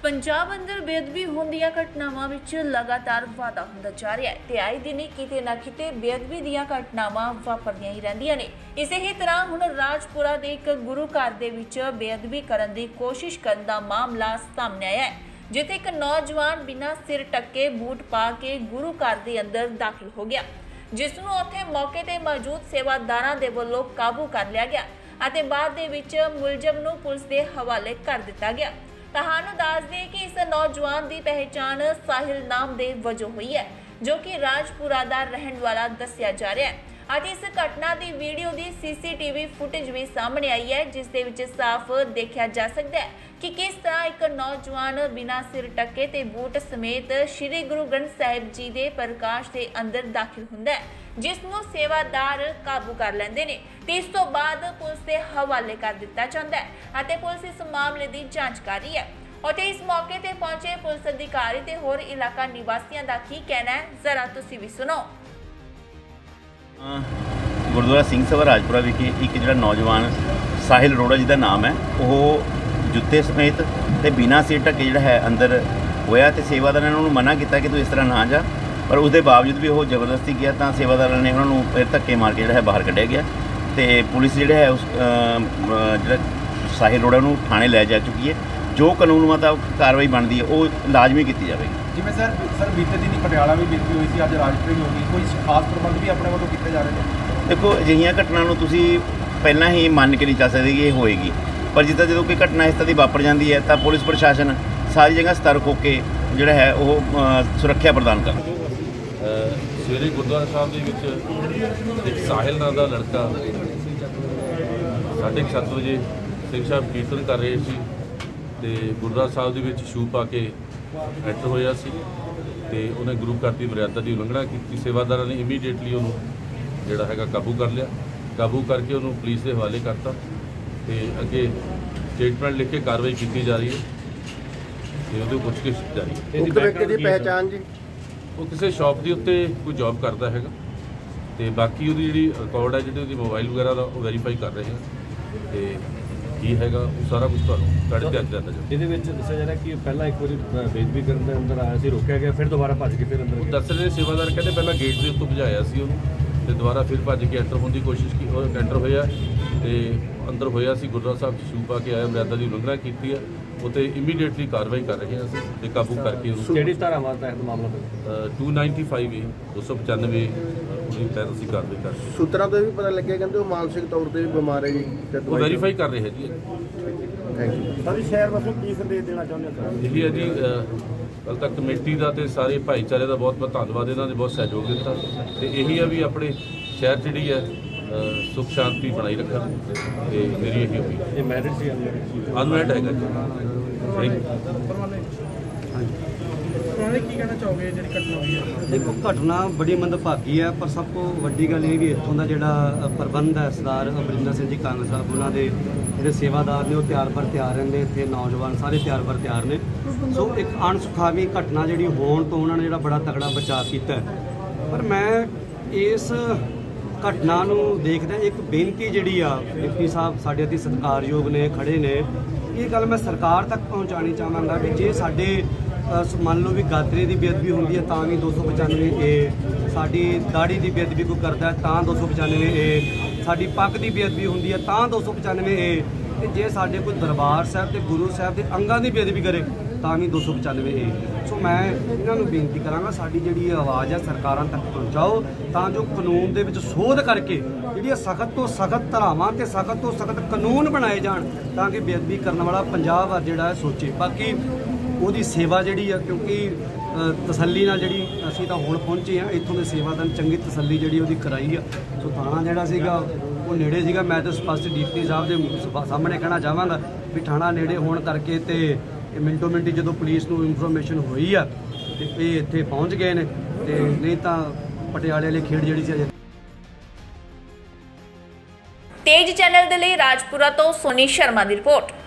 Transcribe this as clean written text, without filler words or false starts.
पंजाब अंदर बेअदबी होने ਦੀਆਂ ਘਟਨਾਵਾਂ ਵਿੱਚ ਲਗਾਤਾਰ ਵਾਧਾ ਹੁੰਦਾ ਜਾ ਰਿਹਾ ਹੈ ਤੇ ਆਏ ਦਿਨ ਕਿਤੇ ਨਾ ਕਿਤੇ ਬੇਅਦਬੀ ਦੀਆਂ ਘਟਨਾਵਾਂ ਵਾਪਰਦੀਆਂ ਹੀ ਰਹਿੰਦੀਆਂ ਨੇ। ਇਸੇ ਹੀ ਤਰ੍ਹਾਂ ਹੁਣ ਰਾਜਪੁਰਾ ਦੇ ਇੱਕ ਗੁਰੂ ਘਰ ਦੇ ਵਿੱਚ ਬੇਅਦਬੀ ਕਰਨ ਦੀ ਕੋਸ਼ਿਸ਼ ਕਰਨ ਦਾ ਮਾਮਲਾ ਸਾਹਮਣੇ ਆਇਆ ਹੈ, ਜਿੱਥੇ ਇੱਕ ਨੌਜਵਾਨ ਬਿਨਾਂ ਸਿਰ ਟੱਕੇ ਬੂਟ ਪਾ ਕੇ ਗੁਰੂ ਘਰ ਦੇ ਅੰਦਰ ਦਾਖਲ ਹੋ ਗਿਆ, ਜਿਸ ਨੂੰ ਉੱਥੇ ਮੌਕੇ ਤੇ ਮੌਜੂਦ ਸੇਵਾਦਾਰਾਂ ਦੇ ਵੱਲੋਂ ਕਾਬੂ ਕਰ ਲਿਆ ਗਿਆ ਅਤੇ ਬਾਅਦ ਦੇ ਵਿੱਚ ਮੁਲਜ਼ਮ ਨੂੰ ਪੁਲਿਸ ਦੇ ਹਵਾਲੇ ਕਰ ਦਿੱਤਾ ਗਿਆ। ਤੁਹਾਨੂੰ ਦੱਸ ਦੇਈਏ कि इस नौजवान की पहचान साहिल नाम के वजों हुई है, जो कि राजपुरा का रहने वाला दसिया जा रहा है। इस घटना की वीडियो की CCTV फुटेज भी सामने आई है, जिस दे विच साफ देखा जा सकता है कि किस तरह एक नौजवान बिना सिर टके ते बूट समेत श्री गुरु ग्रंथ साहिब जी के प्रकाश के अंदर दाखिल हुंदा है, जिसनों सेवादार काबू कर लेंदे ने ते इस तो बाद पुलिस के हवाले कर दिता जाता है अते पुलिस इस मामले की जांच कर रही है। और इस मौके ते पहुंचे पुलिस अधिकारी ते होर इलाका निवासियों का की कहना है, जरा तुसीं भी सुनो। गुरुद्वारा सिंह सभा राजपुरा विखे एक जिहड़ा नौजवान साहिल अरोड़ा जी का नाम है, वह जुत्ते समेत ते बिना सिर ढके जिहड़ा है अंदर होया ते सेवादारां ने उन्होंने मना किया कि तू इस तरह ना जा, पर उसके बावजूद भी वो जबरदस्ती किया तो सेवादार ने उन्होंने फिर धक्के मार के जो है बाहर कढ़िया गया तो पुलिस जो है उस जो साहिल अरोड़ा नूं थाने लै जा चुकी है। जो कानून मुताबिक कार्रवाई बनती है वो लाजमी की जाएगी। जिवें सर बीते दिन पटियाला भी बेदबी हुई थी, अज राजपुरा भी होगी, कोई खास प्रबंध भी अपने वालों किए जा रहे हैं? देखो अजिहियां घटना नूं तुसीं पहलां ही मन के नहीं चल सकते कि ये होएगी, पर जिद्दां जो कोई घटना इस तरह की वापर जाती है तो पुलिस प्रशासन सारी जगह सतर्क होकर जो है वो सुरक्षा प्रदान करता। सवेरे गुरुद्वारा साहब के एक साहिल नाम का लड़का 7:30 बजे सिंह साहब कीर्तन कर रहे थे तो गुरुद्वारा साहब के शू पा के एंटर होया सी ते उन्हें गुरु घर की मर्यादा की उलंघना की। सेवादार ने इमीडिएटली उन्होंने जोड़ा है काबू कर लिया, काबू करके उन्होंने पुलिस के हवाले करता तो अगे स्टेटमेंट लिख के कार्रवाई की जा रही है तो पुछगिछ जारी है। उक्त व्यक्ति की पहचान जी वो किसी शॉप के उत्ते कोई जॉब करता है तो बाकी वो जी रिकॉर्ड है जी मोबाइल वगैरह का वेरीफाई कर रहे हैं तो की हैगा वो सारा कुछ तुहानूं ध्यान दिता जाए। ਇਹਦੇ ਵਿੱਚ ਦੱਸਿਆ ਜਾ ਰਿਹਾ ਕਿ ਪਹਿਲਾਂ ਇੱਕ ਵਾਰੀ ਬੇਦਬੀ ਕਰਨ ਦੇ ਅੰਦਰ ਆਇਆ ਸੀ, ਰੋਕਿਆ ਗਿਆ, ਫਿਰ ਦੁਬਾਰਾ ਭੱਜ ਕੇ ਫਿਰ ਅੰਦਰ ਉਹ ਦੱਸ ਰਹੇ ਸੇਵਾਦਾਰ ਕਹਿੰਦੇ ਪਹਿਲਾਂ ਗੇਟ ਦੇ ਉੱਤੋਂ ਭਜਾਇਆ ਸੀ ਉਹਨੂੰ ਤੇ ਦੁਬਾਰਾ ਫਿਰ ਭੱਜ ਕੇ ਐਂਟਰ ਹੋਣ ਦੀ ਕੋਸ਼ਿਸ਼ ਕੀ ਉਹ ਐਂਟਰ ਹੋਇਆ ਤੇ ਅੰਦਰ ਹੋਇਆ ਸੀ ਗੁਰਦੁਆਰਾ ਸਾਹਿਬ ਸ਼ੂ ਪਾ ਕੇ ਆਇਆ, ਮਰਿਆਦਾ ਦੀ ਉਲੰਘਣਾ ਕੀਤੀ ਹੈ ਉਤੇ ਇਮੀਡੀਏਟਲੀ ਕਾਰਵਾਈ ਕਰ ਰਹੇ ਹਾਂ ਅਸੀਂ ਤੇ ਕਾਬੂ ਕਰਕੇ ਉਹਨੂੰ ਕਿਹੜੀ ਧਾਰਾਵਾਂ ਤਹਿਤ ਮਾਮਲਾ 295 295 ਉਹਦੀ ਤਹਿਤ ਅਸੀਂ ਕਾਰਵਾਈ ਕਰ ਰਹੇ ਹਾਂ। ਸੂਤਰਾਂ ਤੋਂ ਵੀ ਪਤਾ ਲੱਗਿਆ ਕਹਿੰਦੇ ਉਹ ਮਾਨਸਿਕ ਤੌਰ ਤੇ ਵੀ ਬਿਮਾਰ ਹੈ ਜੀ, ਉਹ ਵੈਰੀਫਾਈ ਕਰ ਰਹੇ ਹੈ ਜੀ। Thank you. ਸਾਡੀ ਸ਼ਹਿਰ ਵੱਲੋਂ ਕੀ ਸੰਦੇਸ਼ ਦੇਣਾ ਚਾਹੁੰਦੇ ਹੋ? ਇਹੀ ਹੈ ਜੀ ਕੱਲ੍ਹ ਤੱਕ ਕਮੇਟੀ ਦਾ ਤੇ ਸਾਰੇ ਭਾਈਚਾਰੇ ਦਾ ਬਹੁਤ ਬਹੁਤ ਧੰਨਵਾਦ, ਇਹਨਾਂ ਨੇ ਬਹੁਤ ਸਹਿਯੋਗ ਦਿੱਤਾ ਤੇ ਇਹੀ ਹੈ ਵੀ ਆਪਣੇ ਸ਼ਹਿਰ ਜਿਹੜੀ ਹੈ ਸੁਖ ਸ਼ਾਂਤੀ ਬਣਾਈ ਰੱਖਣ ਤੇ ਮੇਰੀ ਇਹੀ ਉਮੀਦ ਹੈ। ਇਹ ਮੈਰਿਜ ਸੀ ਅਨਮੈਰਿਡ ਹੈਗਾ ਜੀ। ਥੈਂਕ ਉਹਨਾਂ ਕੀ ਕਹਿਣਾ ਚਾਹੋਗੇ ਜਿਹੜੀ ਘਟਨਾ ਹੋਈ ਹੈ? देखो घटना बड़ी मंदभागी है, पर सब तो वड्डी गल ये भी इत्थों का जिहड़ा प्रबंध है सरदार अमरिंदर सिंह जी कांग साहब उन्होंने जिहड़े सेवादार ने वो तैयार पर तैयार रहंदे, इत्थे नौजवान सारे तैयार पर तैयार ने। सो एक अणसुखावी घटना जिहड़ी होण तो उन्होंने जिहड़ा बड़ा तगड़ा बचाव किया, पर मैं इस घटना नूं देखदा एक बेनती जिहड़ी आ डिप्टी साहब साडे अति सत्कारयोग ने खड़े ने, ये गल मैं सरकार तक पहुँचानी चाहांगा कि जे साडे मान लो भी गातरे की बेअदबी होंगी है तो भी 295 ए, साड़ी दाड़ी की बेअदबी कोई करता है तो 295 ए, साड़ी पग की बेअदबी होंगी है तो 295 ए, जे साडे कोई दरबार साहब ते गुरु साहब के अंगां की बेअदबी करे तो भी 295 ए। सो मैं इन्हों बेनती कराँगा साड़ी जी आवाज़ है सरकारों तक पहुँचाओ तो जो कानून के सोध करके जी सख्त तो सख्त धारावां ते सख्त तो सख्त कानून बनाए जान ताकि बेअदबी करने वाला पंजाब जिहड़ा सोचे। बाकी ਉਹਦੀ सेवा जी है क्योंकि तसली नाल जी असीं तां हुण पहुंचे हाँ, इत्थों के सेवादार चंगी तसली जी वो कराई है। सो थाणा जिहड़ा सीगा वो नेड़े सीगा, मैं तो स्पष्ट डिप्टी साहब के सामने कहना चाहांगा भी थाणा नेड़े होण करके ते मिंटो मिंटी जो पुलिस नूं इंफॉर्मेशन हुई है तो ये इत्थे पहुँच गए ने, ते नहीं तां पटियाले वाली खेड़ जिहड़ी सी तेज चैनल दे लई राजपुरा तो सोनी शर्मा दी रिपोर्ट।